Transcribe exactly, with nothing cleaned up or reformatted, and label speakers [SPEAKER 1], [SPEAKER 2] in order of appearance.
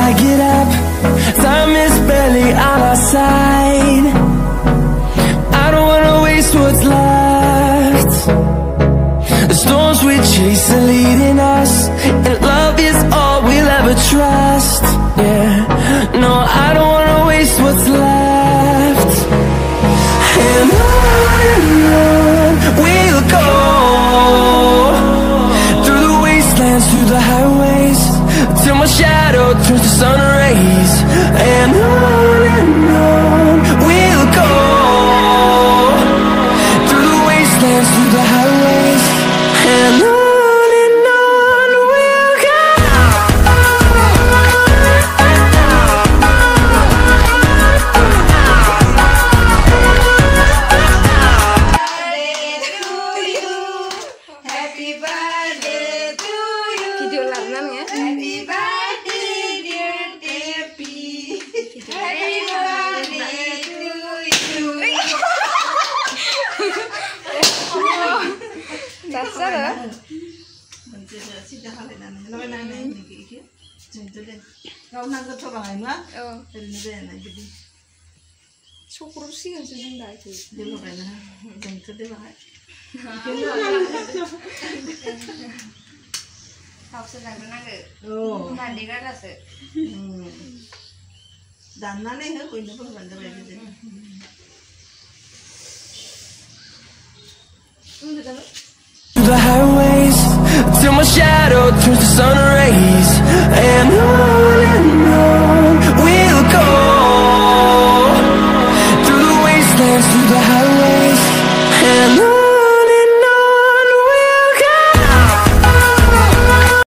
[SPEAKER 1] I get up, time is barely on our side. I don't wanna waste what's left. The storms we chase are leading us, and love is all we'll ever trust. Yeah, no, I don't wanna waste what's left. And on and on we'll go, through the wastelands, through the highways, till my shadow turns to sun rays. And on and on we'll go, through the wastelands, through the highways, and on. The highways, till my shadow turns to sun rays. And on and on we'll go, through the wastelands, through the highways.